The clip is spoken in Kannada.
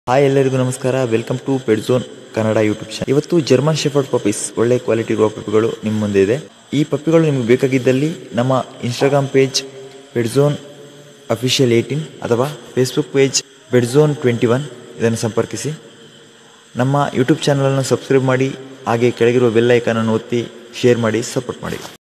ಹಾಯ್ ಎಲ್ಲರಿಗೂ ನಮಸ್ಕಾರ. Welcome to pet zone Kannada YouTube channel. ಇವತ್ತು ಜರ್ಮನ್ ಶೆಫರ್ಡ್ ಪಪ್ಪೀಸ್, ಒಳ್ಳೆ ಕ್ವಾಲಿಟಿ ಇರುವ ಪಪ್ಪಿಗಳು ನಿಮ್ಮ ಮುಂದೆ ಇದೆ. ಈ ಪಪ್ಪಿಗಳು ನಿಮಗೆ ಬೇಕಾಗಿದ್ದಲ್ಲಿ ನಮ್ಮ Instagram page pet zone official 18 ಅಥವಾ ಫೇಸ್ಬುಕ್ ಪೇಜ್ ಪೆಟ್ ಝೋನ್ 21 ಇದನ್ನು ಸಂಪರ್ಕಿಸಿ. ನಮ್ಮ ಯೂಟ್ಯೂಬ್ ಚಾನಲನ್ನು ಸಬ್ಸ್ಕ್ರೈಬ್ ಮಾಡಿ, ಹಾಗೆ ಕೆಳಗಿರುವ ಬೆಲ್ ಐಕಾನನ್ನು ಒತ್ತಿ ಶೇರ್ ಮಾಡಿ, ಸಪೋರ್ಟ್ ಮಾಡಿ.